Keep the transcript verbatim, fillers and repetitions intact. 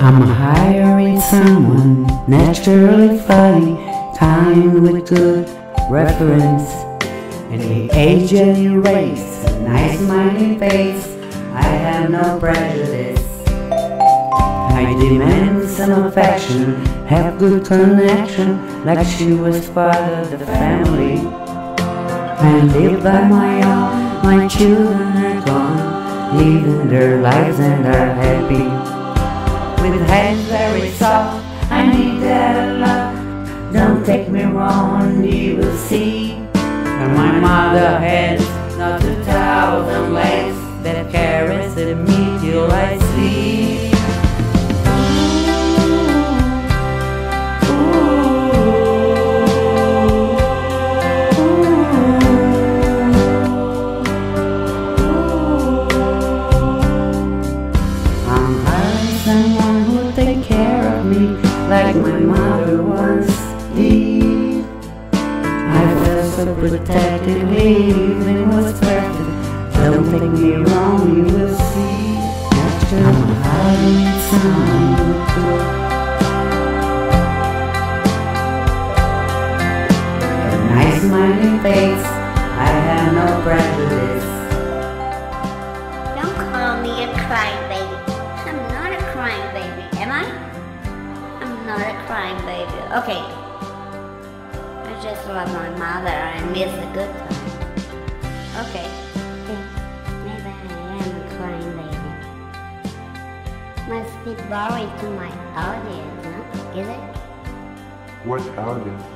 I'm hiring someone naturally funny, kind with good reference. Any age, any race, a nice smiling face, I have no prejudice. I demand some affection, have good connection, like she was part of the family. I live by my own, my children are gone, living their lives and are happy. With hands very soft, I need that love. Don't take me wrong, you will see. And my mother has not a thousand legs that caress me till I sleep. Someone who take care of me like my mother once did. I felt so protected, living was perfect. Don't take me wrong, you will see. I'm hiding someone good. A nice smiling face, I have no prejudice. Don't call me a crybaby. I'm not a crying baby, am I? I'm not a crying baby. Okay. I just love my mother and miss the good times. Okay. Maybe I am a crying baby. Must be boring to my audience, no? Is it? What audience?